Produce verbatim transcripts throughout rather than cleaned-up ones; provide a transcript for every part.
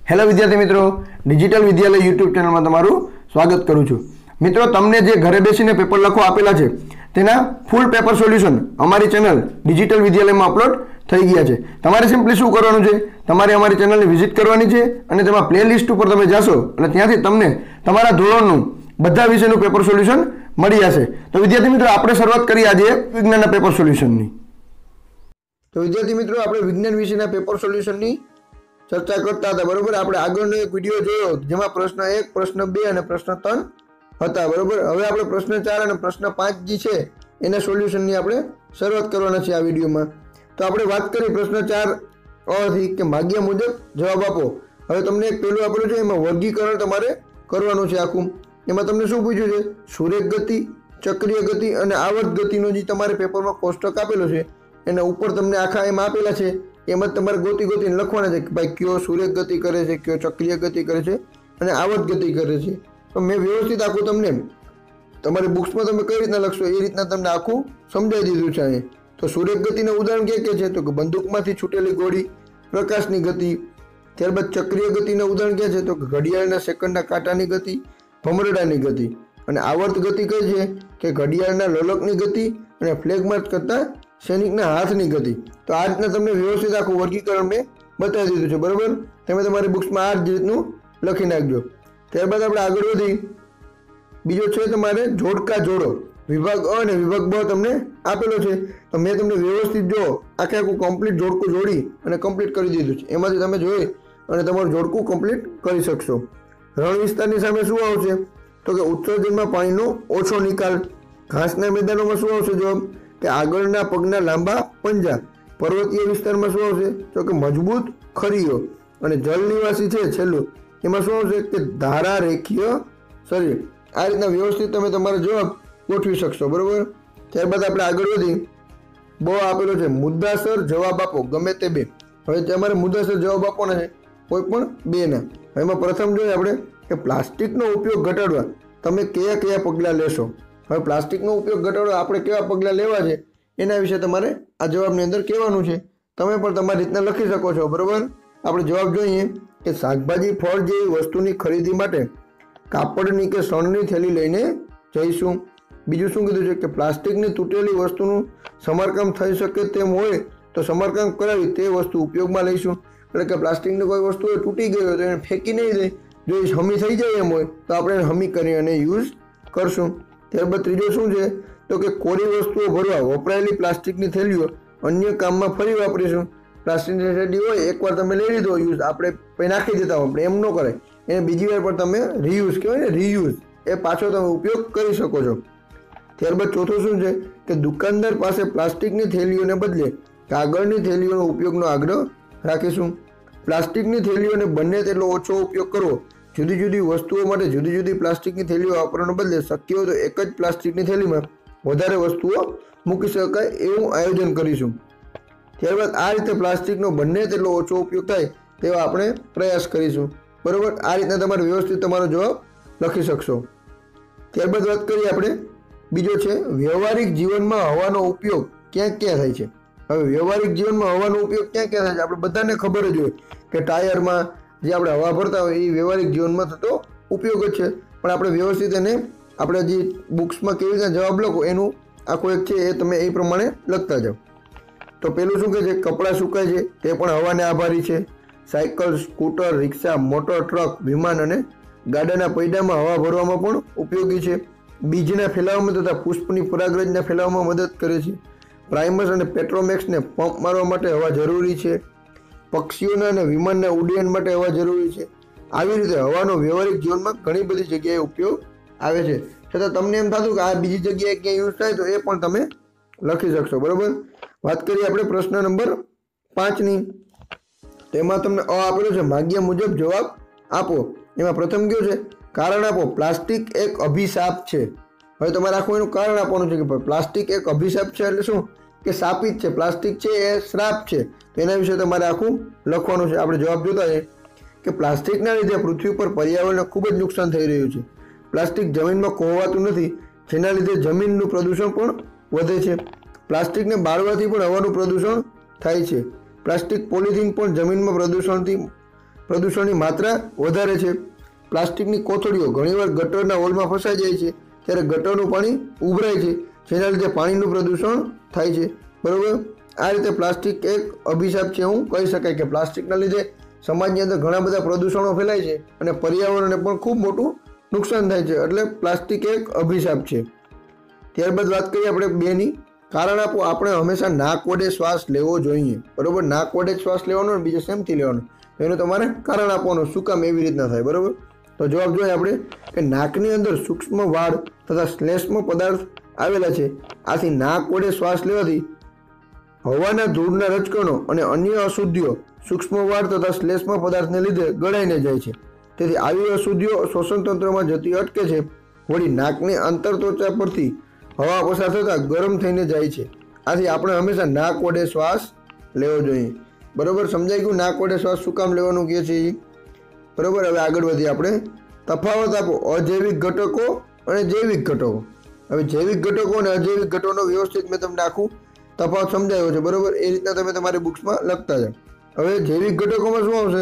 Hello विद्यार्थी मित्रों, digital विद्यालय यूट्यूब चैनल में तमारू स्वागत करूँ छूं। मित्रों, तमने जे घरे बेसीने पेपर लखो आपेला छे तेना फूल पेपर सोल्यूशन अमारी चैनल डिजिटल विद्यालय में अपलोड थई गया छे। तमारे सिम्पली शुं करवानुं छे, तमारे अमारी चैनल ने विजिट करवानी छे अने तेमां प्लेलिस्ट पर तमे जाशो अने त्यांथी तमने तमारा धोरणनुं बधा विषयनुं पेपर सोल्यूशन मळी जशे। तो विद्यार्थी मित्रों, आपणे शरूआत करीए आज विज्ञानना पेपर सोल्यूशननी। तो विद्यार्थी मित्रों, आपणे विज्ञान विषयना पेपर सोल्यूशननी चर्चा करता था। बरोबर, आपणे आगळनो एक विडियो जोयो जेमां प्रश्न एक, प्रश्न बे अने प्रश्न त्रण हता। बरोबर, हवे आपणे प्रश्न चार अने प्रश्न पांच जे छे एना सोल्यूशननी आपणे शरूआत करवाना छे आ विडियोमां। तो आपणे वात करी प्रश्न चार अ थी के भाग्य मुजब जवाब आपो। हवे तमने एक पेલું આપેલું છે, એમાં વર્ગીકરણ તમારે કરવાનું છે આખું। એમાં તમને શું પૂછ્યું છે, સુરેખ ગતિ, ચક્રીય ગતિ અને આવર્ત ગતિનો જે તમારે પેપરમાં કોષ્ટક આપેલો છે એના ઉપર તમને આખા એમ આપેલા છે, એમાં તમારે ગોતી ગોતીને લખવાના છે કે ભાઈ કયો સુરેખ ગતિ કરે છે, કયો ચક્રીય ગતિ કરે છે અને આવર્ત ગતિ કરે છે। તો મેં વ્યવસ્થિત આખું તમને તમારી બુક્સમાં તમે કઈ રીતના લખશો એ રીતના તમને આખું સમજાવી દીધું છે અહીં। तो सूर्य गति उदाहरण क्या क्या है, तो बंदूक में छूटेली गोળી, प्रकाश की गति। त्यारबाद चक्रीय गति उदाहरण क्या है, तो घड़ियाळना सेकंडना कांटानी गति, भमरडानी गति। और आवर्त गति कई है कि घड़ियाळना लोलकनी गति और फ्लेग मार्च करता सैनिकना हाथनी गति। तो आ रीतना तमने व्यवस्थित आखुं वर्गीकरण में बतावी दीधुं छे। बराबर, तमे तमारी बुक्स में आ रीतनुं लखी नाखजो। त्यारबाद आपणे आगळ वधी बीजो छे तमारे जोड़का जोड़ो। विभाग अ ने विभाग ब तमने आपेलो छे, तो मैं तमने व्यवस्थित जो आखे आखुं कम्प्लीट जोड़कું जोड़ी અને कम्प्लीट કરી દીધું છે। એમાંથી તમે જોઈ અને તમારું જોડકું કમ્પ્લીટ કરી શકશો। રણ વિસ્તારની સામે શું આવશે, તો કે ઉત્સર્જનમાં પાણીનો ઓછો નિકાલ। ઘાસના મેદાનોમાં શું આવશે જવાબ, કે આગળના પગના લાંબા પંજા। પર્વતીય વિસ્તારમાં શું આવશે, તો કે મજબૂત ખરીઓ। અને જળ નિવાસી છે છેલ્લું, એમાં શું આવશે કે ધારા રેખીય શરીર। આ રીતના વ્યવસ્થિત તમે તમારો જવાબ ગોઠવી શકશો। બરોબર, ત્યારબાદ આપણે આગળ વધી બ આપેલો છે મુદ્દાસર જવાબ આપો ગમે તે બે। હવે તમારે મુદ્દાસર જવાબ આપવાના છે કોઈ પણ બે ના। એમાં પ્રથમ જોઈએ આપણે કે પ્લાસ્ટિકનો ઉપયોગ ઘટાડવા તમે કયા કયા પગલાં લેશો। હવે પ્લાસ્ટિકનો ઉપયોગ ઘટાડવા આપણે કેવા પગલાં લેવા છે એના વિશે તમારે આ જવાબની અંદર કહેવાનું છે। તમે પણ તમારી રીતના લખી શકો છો। બરોબર, આપણે જવાબ જોઈએ કે શાકભાજી ફળ જેવી વસ્તુની ખરીદી માટે કાપડની કે શણની થેલી લઈને જઈશું। બીજું શું કીધું છે કે પ્લાસ્ટિકની તૂટેલી વસ્તુનું સમારકામ થઈ શકે તેમ હોય તો સમારકામ કરાવી તે વસ્તુ ઉપયોગમાં લઈશું। એટલે કે પ્લાસ્ટિકની કોઈ વસ્તુ તૂટી ગઈ હોય તો એને ફેંકી નહીં દે, જો એ હમી થઈ જાય એમ હોય તો આપણે એને હમી કરી અને યુઝ કરશું। ત્યારબાદ ત્રીજો શું છે, તો કે કોરી વસ્તુઓ ભરવા વપરાયેલી પ્લાસ્ટિકની થેલીઓ અન્ય કામમાં ફરી વાપરીશું। પ્લાસ્ટિકની થેલી હોય એકવાર તમે લઈ લીધો યુઝ, આપણે પછી નાખી દેતા હોય, આપણે એમ ન કરાય, એને બીજી વાર પણ તમે રીયુઝ કહેવાય ને, રીયુઝ એ પાછો તમે ઉપયોગ કરી શકો છો। ત્યારબાદ ચોથું શું છે કે દુકાનદાર પાસે પ્લાસ્ટિકની થેલીઓને બદલે કાગળની થેલીઓનો ઉપયોગનો આગ્રહ રાખીશું। પ્લાસ્ટિકની થેલીઓને બંને તેટલો ઓછો ઉપયોગ કરવો। જુદી જુદી વસ્તુઓ માટે જુદી જુદી પ્લાસ્ટિકની થેલીઓ વાપરવાને બદલે શક્ય હોય તો એક જ પ્લાસ્ટિકની થેલીમાં વધારે વસ્તુઓ મૂકી શકાય એવું આયોજન કરીશું। ત્યારબાદ આ રીતે પ્લાસ્ટિકનો બંને તેટલો ઓછો ઉપયોગ થાય તેવા આપણે પ્રયાસ કરીશું। બરાબર, આ રીતના તમારે વ્યવસ્થિત તમારો જવાબ લખી શકશો। ત્યારબાદ વાત કરીએ આપણે બીજો છે વ્યવહારિક જીવનમાં હવાનો ઉપયોગ ક્યાં ક્યાં થાય છે। હવે વ્યવહારિક જીવનમાં હવાનો ઉપયોગ ક્યાં ક્યાં થાય છે આપણે બધાને ખબર જ હોય કે ટાયરમાં જે આપણે હવા ભરતા હોય એ વ્યવહારિક જીવનમાં થતો ઉપયોગ જ છે। પણ આપણે વ્યવસ્થિત એને આપણે જે બુક્સમાં કેવી રીતના જવાબ લખો એનું આખો એક છે એ તમે એ પ્રમાણે લખતા જાઓ। તો પેલું શું કહે છે, કપડાં સુકાય છે તે પણ હવાને આભારી છે। સાયકલ, સ્કૂટર, રિક્ષા, મોટર, ટ્રક, વિમાન અને ગાડાના પૈડામાં હવા ભરવામાં પણ ઉપયોગી છે। બીજના ફેલાવવામાં તથા પુષ્પની પરાગરજના ફેલાવવામાં મદદ કરે છે। પ્રાઇમસ અને પેટ્રોમેક્સને પંપ મારવા માટે હવા જરૂરી છે। પક્ષીઓના અને વિમાનના ઉડ્ડયન માટે હવા જરૂરી છે। આવી રીતે હવાનો વ્યવહારિક જીવનમાં ઘણી બધી જગ્યાએ ઉપયોગ આવે છે। છતાં તમને એમ થતું કે આ બીજી જગ્યાએ ક્યાં યુઝ થાય તો એ પણ તમે લખી શકશો। બરાબર, વાત કરીએ આપણે પ્રશ્ન નંબર પાંચની। તેમાં તમને અ આપેલો છે ભાગ્ય મુજબ જવાબ આપો। એમાં પ્રથમ કયો છે, કારણ આપો પ્લાસ્ટિક એક અભિશાપ છે। હવે તમારે આખું એનું કારણ આપવાનું છે કે પ્લાસ્ટિક એક અભિશાપ છે એટલે શું કે શાપિત છે, પ્લાસ્ટિક છે એ શ્રાપ છે। તો એના વિશે તમારે આખું લખવાનું છે। આપણે જવાબ જોતા છે કે પ્લાસ્ટિકના લીધે પૃથ્વી પર પર્યાવરણને ખૂબ જ નુકસાન થઈ રહ્યું છે। પ્લાસ્ટિક જમીનમાં કોહવાતું નથી, જેના લીધે જમીનનું પ્રદૂષણ પણ વધે છે। પ્લાસ્ટિકને બાળવાથી પણ હવાનું પ્રદૂષણ થાય છે। પ્લાસ્ટિક પોલિથીન પણ જમીનમાં પ્રદૂષણથી પ્રદૂષણની માત્રા વધારે છે। પ્લાસ્ટિકની કોથળીઓ ઘણીવાર ગટરના હોલમાં ફસાઈ જાય છે, ત્યારે ગટરનું પાણી ઉભરાય છે, જેના લીધે પાણીનું પ્રદૂષણ થાય છે। બરોબર, આ રીતે પ્લાસ્ટિક એક અભિશાપ છે એવું કહી શકાય કે પ્લાસ્ટિકના લીધે સમાજની અંદર ઘણા બધા પ્રદૂષણો ફેલાય છે અને પર્યાવરણને પણ ખૂબ મોટું નુકસાન થાય છે, એટલે પ્લાસ્ટિક એક અભિશાપ છે। ત્યારબાદ વાત કરીએ આપણે બેની કારણ આપો। આપણે હંમેશા નાક વડે શ્વાસ લેવો જોઈએ। બરોબર, નાક વડે જ શ્વાસ લેવાનો અને બીજો શેમથી લેવાનો એનું તમારે કારણ આપવાનું, શું કામ એવી રીતના થાય। બરોબર, તો જવાબ જોઈએ આપણે કે નાકની અંદર સૂક્ષ્મ વાળ તથા શ્લેષ્મ પદાર્થ આવેલા છે, આથી નાક વડે શ્વાસ લેવાથી હવાના ધૂળના રજકણો અને અન્ય અશુદ્ધિઓ સૂક્ષ્મ વાળ તથા શ્લેષ્મ પદાર્થને લીધે ગળાઈને જાય છે, તેથી આવી અશુદ્ધિઓ શ્વસન તંત્રમાં જતી અટકે છે। વળી નાકની આંતરત્વચા પરથી હવા પસાર થતાં ગરમ થઈને જાય છે, આથી આપણે હંમેશા નાક વડે શ્વાસ લેવો જોઈએ। બરોબર, સમજાઈ ગયું નાક વડે શ્વાસ શું કામ લેવાનું કહે છે। બરોબર, હવે આગળ વધીએ આપણે। તફાવત આપો અજૈવિક ઘટકો અને જૈવિક ઘટકો। હવે જૈવિક ઘટકો અને અજૈવિક ઘટકોનો વ્યવસ્થિત મેં તમને આખું તફાવત સમજાવ્યો છે। બરોબર, એ રીતના તમે તમારી બુક્સમાં લખતા જાઓ। હવે જૈવિક ઘટકોમાં શું આવશે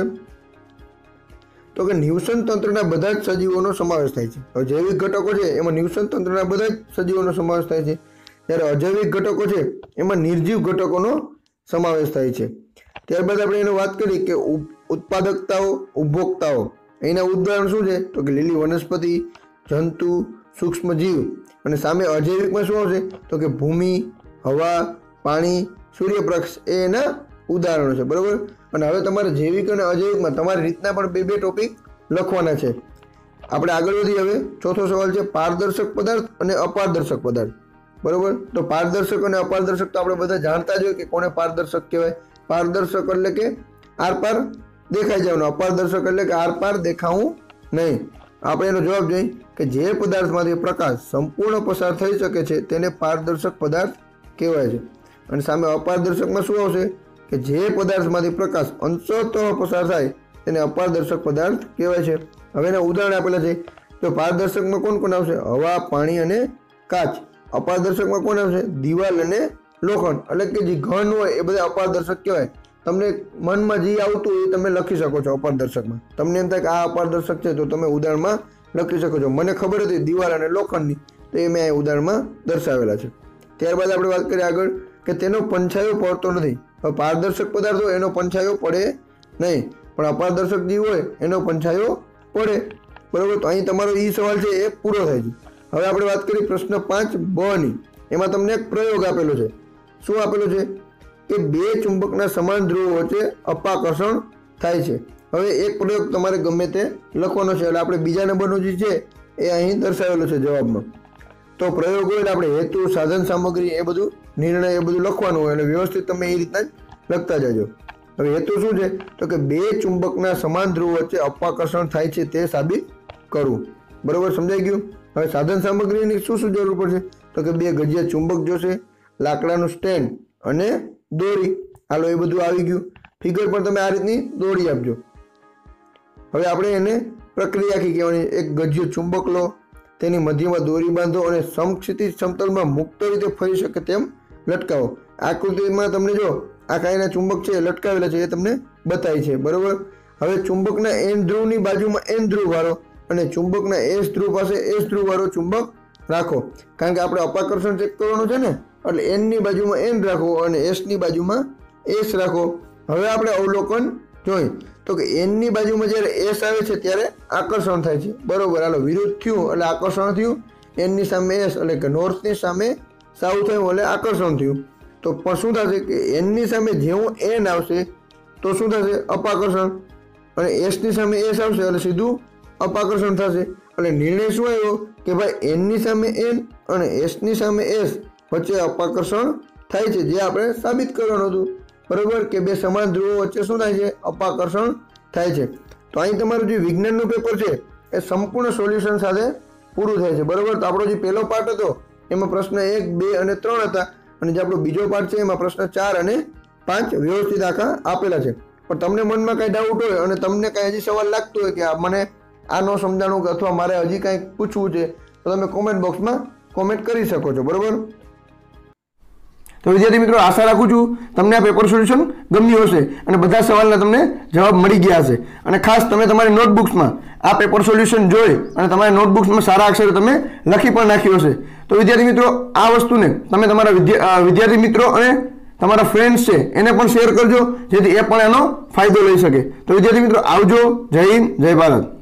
તો કે નિવસન તંત્રના બધા જ સજીવોનો સમાવેશ થાય છે। હવે જૈવિક ઘટકો છે એમાં નિવસન તંત્રના બધા જ સજીવોનો સમાવેશ થાય છે, જ્યારે અજૈવિક ઘટકો છે એમાં નિર્જીવ ઘટકોનો સમાવેશ થાય છે। ત્યારબાદ આપણે એનો વાત કરી કે ઉત્પાદકતાઓ ઉપભોક્તાઓ, એના ઉદાહરણ શું છે તો કે લીલી વનસ્પતિ, જંતુ, સૂક્ષ્મ જીવ, અને સામે અજૈવિકમાં શું આવશે તો કે ભૂમિ, હવા, પાણી, સૂર્યપ્રકાશ એ એના ઉદાહરણો છે। બરોબર, અને હવે તમારે જૈવિક અને અજૈવિકમાં તમારી રીતના પણ બે બે ટોપિક લખવાના છે। આપણે આગળ વધી। હવે ચોથો સવાલ છે પારદર્શક પદાર્થ અને અપારદર્શક પદાર્થ। બરોબર, તો પારદર્શક અને અપારદર્શક તો આપણે બધા જાણતા જ હોય કે કોને પારદર્શક કહેવાય। પારદર્શક એટલે કે આર પાર દેખાઈ જવાનું, અપારદર્શક એટલે કે આર પાર દેખાવું નહીં। આપણે એનો જવાબ જોઈએ કે જે પદાર્થમાંથી પ્રકાશ સંપૂર્ણ પસાર થઈ શકે છે તેને પારદર્શક પદાર્થ કહેવાય છે, અને સામે અપારદર્શકમાં શું આવશે કે જે પદાર્થમાંથી પ્રકાશ અંશતઃ પસાર થાય તેને અપારદર્શક પદાર્થ કહેવાય છે। હવે એના ઉદાહરણ આપેલા છે, તો પારદર્શકમાં કોણ કોણ આવશે હવા, પાણી અને કાચ। અપારદર્શકમાં કોણ આવશે દિવાલ અને લોખંડ, એટલે કે જે ઘન હોય એ બધા અપારદર્શક કહેવાય। તમને મનમાં જે આવતું એ તમે લખી શકો છો અપારદર્શકમાં। તમને એમ થાય કે આ અપારદર્શક છે તો તમે ઉદાહરણમાં લખી શકો છો। મને ખબર હતી દિવાલ અને લોખંડની, તો એ મેં આ ઉદાહરણમાં દર્શાવેલા છે। ત્યારબાદ આપણે વાત કરીએ આગળ કે તેનો પંછાયો પડતો નથી। હવે પારદર્શક પદાર્થ હોય એનો પંછાયો પડે નહીં, પણ અપારદર્શક જે હોય એનો પંછાયો પડે। બરોબર, તો અહીં તમારો એ સવાલ છે એ પૂરો થાય છે। હવે આપણે વાત કરીએ પ્રશ્ન પાંચ બ ની। એમાં તમને એક પ્રયોગ આપેલો છે। શું આપેલો છે કે બે ચુંબકના સમાન ધ્રુવો વચ્ચે અપાકર્ષણ થાય છે। હવે એક પ્રયોગ તમારે ગમે તે લખવાનો છે, એટલે આપણે બીજા નંબરનો જે છે એ અહીં દર્શાવેલો છે જવાબમાં। તો પ્રયોગ હોય એટલે આપણે હેતુ, સાધન સામગ્રી એ બધું નિર્ણય એ બધું લખવાનું હોય, એટલે વ્યવસ્થિત તમે એ રીતના જ લખતા જજો। હવે હેતુ શું છે તો કે બે ચુંબકના સમાન ધ્રુવો વચ્ચે અપાકર્ષણ થાય છે તે સાબિત કરવું। બરોબર, સમજાઈ ગયું। હવે સાધન સામગ્રીની શું શું જરૂર પડશે તો કે બે ગજિયા ચુંબક જોશે, લાકડાનું સ્ટેન્ડ અને દોરી। હાલો એ બધું આવી ગયું। ફિગર પણ તમે આ રીતની દોરી આપજો। હવે આપણે એને પ્રક્રિયા આખી કહેવાની। એક ગજિયો ચુંબક લો, તેની મધ્યમાં દોરી બાંધો અને સમક્ષિતિજ સમતલમાં મુક્ત રીતે ફરી શકે તેમ લટકાવો। આકૃતિમાં તમને જો આ કાંઈના ચુંબક છે લટકાવેલા છે એ તમને બતાવી છે। બરોબર, હવે ચુંબકના એન ધ્રુવની બાજુમાં એન ધ્રુવ વાળો અને ચુંબકના એસ ધ્રુવ પાસે એસ ધ્રુવ વાળો ચુંબક રાખો, કારણ કે આપણે અપાકર્ષણ ચેક કરવાનું છે ને, એટલે એન ની બાજુમાં એન રાખો અને એસ ની બાજુમાં એસ રાખો। હવે આપણે અવલોકન જોઈ તો કે એન ની બાજુમાં જ્યારે એસ આવે છે ત્યારે આકર્ષણ થાય છે। બરોબર, હાલો વિરુદ્ધ થયું એટલે આકર્ષણ થયું। એન ની સામે એસ એટલે કે નોર્થની સામે સાઉથ થયું એટલે આકર્ષણ થયું। તો પણ શું થશે કે એન ની સામે જેવું એન આવશે તો શું થશે અપાકર્ષણ, અને એસ ની સામે એસ આવશે એટલે સીધું અપાકર્ષણ થશે। એટલે નિર્ણય શું આવ્યો કે ભાઈ એન ની સામે એન અને એસ ની સામે એસ વચ્ચે અપાકર્ષણ થાય છે, જે આપણે સાબિત કરવાનું હતું। બરોબર, કે બે સમાન ધ્રુવો વચ્ચે શું થાય છે અપાકર્ષણ થાય છે। તો અહીં તમારું જે વિજ્ઞાનનું પેપર છે એ સંપૂર્ણ સોલ્યુશન સાથે પૂરું થાય છે। બરોબર, તો આપણો જે પહેલો પાર્ટ હતો એમાં પ્રશ્ન એક, બે અને ત્રણ હતા, અને જે આપણો બીજો પાર્ટ છે એમાં પ્રશ્ન ચાર અને પાંચ વ્યવસ્થિત આખા આપેલા છે। પણ તમને મનમાં કઈ ડાઉટ હોય અને તમને કઈ હજી સવાલ લાગતો હોય કે મને આ ન સમજાણું કે અથવા મારે હજી કંઈક પૂછવું છે તો તમે કોમેન્ટ બોક્સમાં કોમેન્ટ કરી શકો છો। બરોબર, તો વિદ્યાર્થી મિત્રો આશા રાખું છું તમને આ પેપર સોલ્યુશન ગમ્યું હશે અને બધા સવાલના તમને જવાબ મળી ગયા હશે અને ખાસ તમે તમારી નોટબુક્સમાં આ પેપર સોલ્યુશન જોઈ અને તમારી નોટબુક્સમાં સારા અક્ષરે તમે લખી પણ નાખ્યું હશે. તો વિદ્યાર્થી મિત્રો આ વસ્તુને તમે તમારા વિદ્યાર્થી મિત્રો અને તમારા ફ્રેન્ડ્સ છે એને પણ શેર કરજો જેથી એ પણ એનો ફાયદો લઈ શકે. તો વિદ્યાર્થી મિત્રો આવજો. જય હિન્દ, જય ભારત.